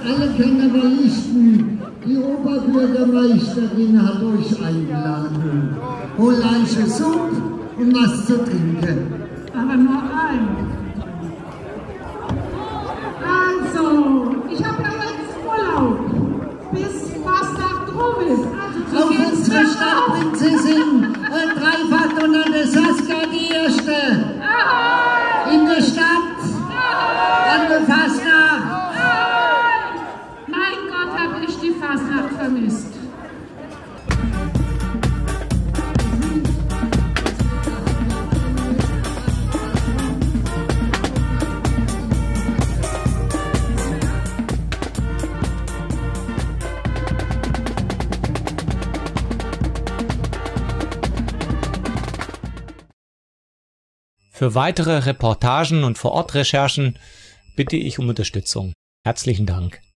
alle Karnevalisten, die Oberbürgermeisterin hat euch eingeladen. Holt euch eine Suppe und was zu trinken. Aber nur ein. Also, ich habe ja jetzt Urlaub, bis Fastnacht rum ist. Also, auf unsere Stadtprinzessin, Dreifach-Donnerte Saskia die Erste. In der Stadt, an der Fastnacht. Mein Gott, habe ich die Fastnacht vermisst. Für weitere Reportagen und Vor-Ort-Recherchen bitte ich um Unterstützung. Herzlichen Dank.